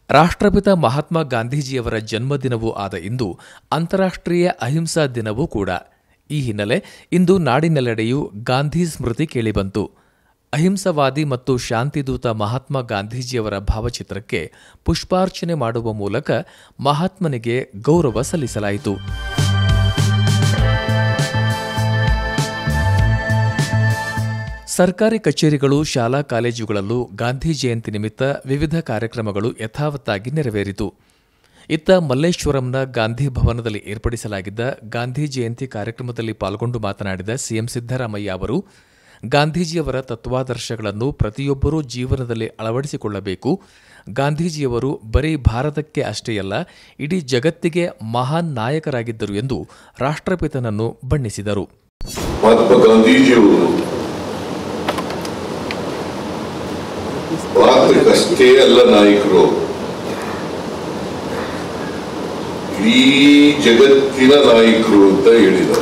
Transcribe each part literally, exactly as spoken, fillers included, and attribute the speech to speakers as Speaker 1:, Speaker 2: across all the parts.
Speaker 1: ರಾಷ್ಟ್ರಪಿತ ಮಹಾತ್ಮ ಗಾಂಧೀಜಿಯವರ ಜನ್ಮದಿನವೂ ಆದ ಇಂದು ಅಂತಾರಾಷ್ಟ್ರೀಯ ಅಹಿಂಸಾ ದಿನವೂ ಕೂಡ. ಈ ಹಿನ್ನೆಲೆ ಇಂದು ನಾಡಿನೆಲ್ಲೆಡೆಯೂ ಗಾಂಧಿ ಸ್ಮೃತಿ ಕೇಳಿಬಂತು. ಅಹಿಂಸವಾದಿ ಮತ್ತು ಶಾಂತಿದೂತ ಮಹಾತ್ಮ ಗಾಂಧೀಜಿಯವರ ಭಾವಚಿತ್ರಕ್ಕೆ ಪುಷ್ಪಾರ್ಚನೆ ಮಾಡುವ ಮೂಲಕ ಮಹಾತ್ಮನಿಗೆ ಗೌರವ ಸಲ್ಲಿಸಲಾಯಿತು. ಸರ್ಕಾರಿ ಕಚೇರಿಗಳು, ಶಾಲಾ ಕಾಲೇಜುಗಳಲ್ಲೂ ಗಾಂಧಿ ಜಯಂತಿ ನಿಮಿತ್ತ ವಿವಿಧ ಕಾರ್ಯಕ್ರಮಗಳು ಯಥಾವತ್ತಾಗಿ ನೆರವೇರಿತು. ಇತ್ತ ಮಲ್ಲೇಶ್ವರಂನ ಗಾಂಧಿ ಭವನದಲ್ಲಿ ಏರ್ಪಡಿಸಲಾಗಿದ್ದ ಗಾಂಧಿ ಜಯಂತಿ ಕಾರ್ಯಕ್ರಮದಲ್ಲಿ ಪಾಲ್ಗೊಂಡು ಮಾತನಾಡಿದ ಸಿಎಂ ಸಿದ್ದರಾಮಯ್ಯ ಅವರು, ಗಾಂಧೀಜಿಯವರ ತತ್ವಾದರ್ಶಗಳನ್ನು ಪ್ರತಿಯೊಬ್ಬರೂ ಜೀವನದಲ್ಲಿ ಅಳವಡಿಸಿಕೊಳ್ಳಬೇಕು. ಗಾಂಧೀಜಿಯವರು ಬರೀ ಭಾರತಕ್ಕೆ ಅಷ್ಟೇ ಅಲ್ಲ, ಇಡೀ ಜಗತ್ತಿಗೆ ಮಹಾನ್ ನಾಯಕರಾಗಿದ್ದರು ಎಂದು ರಾಷ್ಟ್ರಪಿತನನ್ನು ಬಣ್ಣಿಸಿದರು.
Speaker 2: ಭಾರತಕ್ಕಷ್ಟೇ ಅಲ್ಲ ನಾಯಕರು, ಇಡೀ ಜಗತ್ತಿನ ನಾಯಕರು ಅಂತ ಹೇಳಿದರು.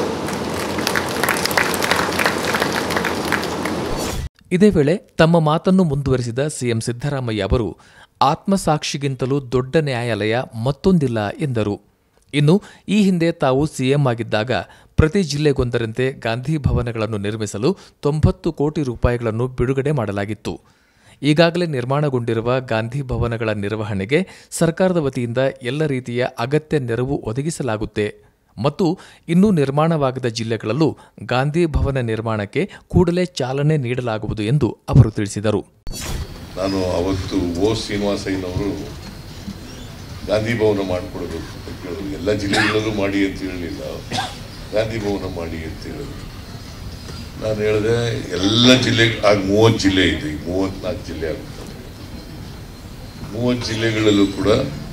Speaker 1: ಇದೇ ವೇಳೆ ತಮ್ಮ ಮಾತನ್ನು ಮುಂದುವರೆಸಿದ ಸಿಎಂ ಸಿದ್ದರಾಮಯ್ಯ ಅವರು, ಆತ್ಮಸಾಕ್ಷಿಗಿಂತಲೂ ದೊಡ್ಡ ನ್ಯಾಯಾಲಯ ಮತ್ತೊಂದಿಲ್ಲ ಎಂದರು. ಇನ್ನು ಈ ಹಿಂದೆ ತಾವು ಸಿಎಂ ಆಗಿದ್ದಾಗ ಪ್ರತಿ ಜಿಲ್ಲೆಗೊಂದರಂತೆ ಗಾಂಧಿ ಭವನಗಳನ್ನು ನಿರ್ಮಿಸಲು ತೊಂಬತ್ತು ಕೋಟಿ ರೂಪಾಯಿಗಳನ್ನು ಬಿಡುಗಡೆ ಮಾಡಲಾಗಿತ್ತು. ಈಗಾಗಲೇ ನಿರ್ಮಾಣಗೊಂಡಿರುವ ಗಾಂಧಿ ಭವನಗಳ ನಿರ್ವಹಣೆಗೆ ಸರ್ಕಾರದ ವತಿಯಿಂದ ಎಲ್ಲ ರೀತಿಯ ಅಗತ್ಯ ನೆರವು ಒದಗಿಸಲಾಗುತ್ತೆ ಮತ್ತು ಇನ್ನೂ ನಿರ್ಮಾಣವಾಗದ ಜಿಲ್ಲೆಗಳಲ್ಲೂ ಗಾಂಧಿ ಭವನ ನಿರ್ಮಾಣಕ್ಕೆ ಕೂಡಲೇ ಚಾಲನೆ ನೀಡಲಾಗುವುದು ಎಂದು ಅವರು ತಿಳಿಸಿದರು.
Speaker 2: ನಾನು ಅವತ್ತು ಓ ಶ್ರೀನಿವಾಸಯ್ಯನವರು ಗಾಂಧಿ ಭವನ ಮಾಡಿಕೊಡಬೇಕು ಅಂತ ಕೇಳಿದ್ರು. ಎಲ್ಲ ಜಿಲ್ಲೆಗಳಲ್ಲೂ ಮಾಡಿ ಅಂತ ಹೇಳಲಿಲ್ಲ, ಗಾಂಧಿ ಭವನ ಮಾಡಿ ಅಂತ ಹೇಳಿದ್ರು. ನಾನು ಹೇಳಿದೆ ಎಲ್ಲ ಜಿಲ್ಲೆ, ಆಗ ಮೂವತ್ತು ಜಿಲ್ಲೆ ಇದೆ, ಈಗ ಮೂವತ್ನಾಲ್ಕು ಜಿಲ್ಲೆ ಆಗುತ್ತದೆ. ಮೂವತ್ತು ಜಿಲ್ಲೆಗಳಲ್ಲೂ ಕೂಡ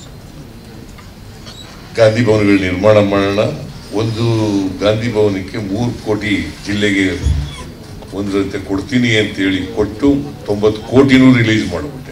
Speaker 2: ಗಾಂಧಿ ಭವನಗಳು ನಿರ್ಮಾಣ ಮಾಡೋಣ. ಒಂದು ಗಾಂಧಿ ಭವನಕ್ಕೆ ಮೂರು ಕೋಟಿ ಜಿಲ್ಲೆಗೆ ಒಂದರಂತೆ ಕೊಡ್ತೀನಿ ಅಂತೇಳಿ ಕೊಟ್ಟು ತೊಂಬತ್ತು ಕೋಟಿನೂ ರಿಲೀಸ್ ಮಾಡಿಬಿಟ್ಟೆ.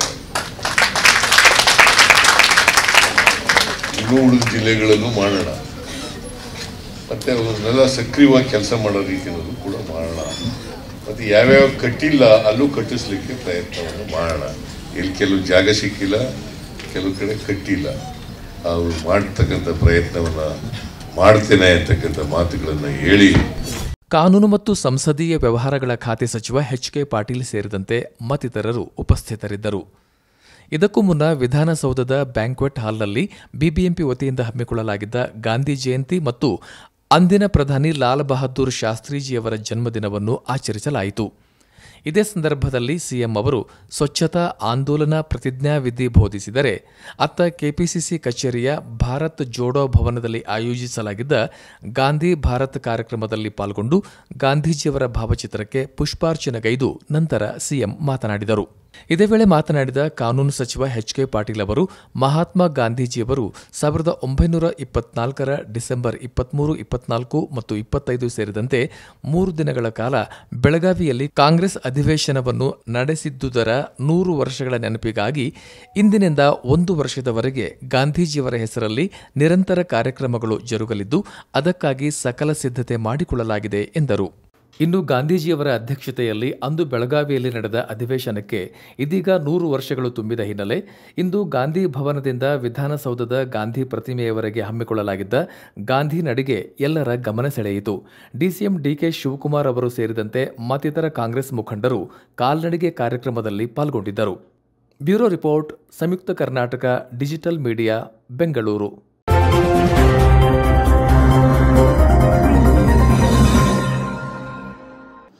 Speaker 2: ಇನ್ನೂ ಉಳಿದ ಜಿಲ್ಲೆಗಳಲ್ಲೂ ಮಾಡೋಣ, ಮತ್ತೆ ಅವನ್ನೆಲ್ಲ ಸಕ್ರಿಯವಾಗಿ ಕೆಲಸ ಮಾಡೋ ರೀತಿಯಲ್ಲೂ ಕೂಡ ಮಾಡೋಣ. ಮತ್ತು ಯಾವ್ಯಾವ ಕಟ್ಟಿಲ್ಲ ಅಲ್ಲೂ ಕಟ್ಟಿಸ್ಲಿಕ್ಕೆ ಪ್ರಯತ್ನವನ್ನು ಮಾಡೋಣ. ಇಲ್ಲಿ ಕೆಲವು ಜಾಗ ಸಿಕ್ಕಿಲ್ಲ, ಕೆಲವು ಕಡೆ ಕಟ್ಟಿಲ್ಲ, ಅವರು ಮಾಡ್ತಕ್ಕಂಥ ಪ್ರಯತ್ನವನ್ನು ಮಾಡ್ತೇನೆ ಅಂತಕ್ಕಂಥ ಮಾತುಗಳನ್ನು ಹೇಳಿ.
Speaker 1: ಕಾನೂನು ಮತ್ತು ಸಂಸದೀಯ ವ್ಯವಹಾರಗಳ ಖಾತೆ ಸಚಿವ ಎಚ್ ಕೆ ಪಾಟೀಲ್ ಸೇರಿದಂತೆ ಮತ್ತಿತರರು ಉಪಸ್ಥಿತರಿದ್ದರು. ಇದಕ್ಕೂ ಮುನ್ನ ವಿಧಾನಸೌಧದ ಬ್ಯಾಂಕ್ವೆಟ್ ಹಾಲ್ನಲ್ಲಿ ಬಿಬಿಎಂಪಿ ವತಿಯಿಂದ ಹಮ್ಮಿಕೊಳ್ಳಲಾಗಿದ್ದ ಗಾಂಧಿ ಜಯಂತಿ ಮತ್ತು ಅಂದಿನ ಪ್ರಧಾನಿ ಲಾಲ್ ಬಹದ್ದೂರ್ ಶಾಸ್ತ್ರೀಜಿಯವರ ಜನ್ಮದಿನವನ್ನು ಆಚರಿಸಲಾಯಿತು. ಇದೇ ಸಂದರ್ಭದಲ್ಲಿ ಸಿಎಂ ಅವರು ಸ್ವಚ್ಛತಾ ಆಂದೋಲನ ಪ್ರತಿಜ್ಞಾವಿಧಿ ಬೋಧಿಸಿದರೆ, ಅತ್ತ ಕೆಪಿಸಿಸಿ ಕಚೇರಿಯ ಭಾರತ್ ಜೋಡೋ ಭವನದಲ್ಲಿ ಆಯೋಜಿಸಲಾಗಿದ್ದ ಗಾಂಧಿ ಭಾರತ್ ಕಾರ್ಯಕ್ರಮದಲ್ಲಿ ಪಾಲ್ಗೊಂಡು ಗಾಂಧೀಜಿಯವರ ಭಾವಚಿತ್ರಕ್ಕೆ ಪುಷ್ಪಾರ್ಚನೆಗೈದು ನಂತರ ಸಿಎಂ ಮಾತನಾಡಿದರು. ಇದೇ ವೇಳೆ ಮಾತನಾಡಿದ ಕಾನೂನು ಸಚಿವ ಎಚ್ ಕೆ ಪಾಟೀಲ್ ಅವರು, ಮಹಾತ್ಮ ಗಾಂಧೀಜಿಯವರು ಸಾವಿರದ ಒಂಬೈನೂರ ಇಪ್ಪತ್ನಾಲ್ಕರ ಡಿಸೆಂಬರ್ ಇಪ್ಪತ್ಮೂರು, ಇಪ್ಪತ್ನಾಲ್ಕು ಮತ್ತು ಇಪ್ಪತ್ತೈದು ಸೇರಿದಂತೆ ಮೂರು ದಿನಗಳ ಕಾಲ ಬೆಳಗಾವಿಯಲ್ಲಿ ಕಾಂಗ್ರೆಸ್ ಅಧಿವೇಶನವನ್ನು ನಡೆಸಿದ್ದುದರ ನೂರು ವರ್ಷಗಳ ನೆನಪಿಗಾಗಿ ಇಂದಿನಿಂದ ಒಂದು ವರ್ಷದವರೆಗೆ ಗಾಂಧೀಜಿಯವರ ಹೆಸರಲ್ಲಿ ನಿರಂತರ ಕಾರ್ಯಕ್ರಮಗಳು ಜರುಗಲಿದ್ದು, ಅದಕ್ಕಾಗಿ ಸಕಲ ಸಿದ್ಧತೆ ಮಾಡಿಕೊಳ್ಳಲಾಗಿದೆ ಎಂದರು. ಇನ್ನು ಗಾಂಧೀಜಿಯವರ ಅಧ್ಯಕ್ಷತೆಯಲ್ಲಿ ಅಂದು ಬೆಳಗಾವಿಯಲ್ಲಿ ನಡೆದ ಅಧಿವೇಶನಕ್ಕೆ ಇದೀಗ ನೂರು ವರ್ಷಗಳು ತುಂಬಿದ ಹಿನ್ನೆಲೆ ಇಂದು ಗಾಂಧಿ ಭವನದಿಂದ ವಿಧಾನಸೌಧದ ಗಾಂಧಿ ಪ್ರತಿಮೆಯವರೆಗೆ ಹಮ್ಮಿಕೊಳ್ಳಲಾಗಿದ್ದ ಗಾಂಧಿ ನಡಿಗೆ ಎಲ್ಲರ ಗಮನ ಸೆಳೆಯಿತು. ಡಿಸಿಎಂ ಡಿಕೆ ಶಿವಕುಮಾರ್ ಅವರು ಸೇರಿದಂತೆ ಮತ್ತಿತರ ಕಾಂಗ್ರೆಸ್ ಮುಖಂಡರು ಕಾಲ್ನಡಿಗೆ ಕಾರ್ಯಕ್ರಮದಲ್ಲಿ ಪಾಲ್ಗೊಂಡಿದ್ದರು. Bureau report, Samyukta Karnataka digital media, Bengaluru.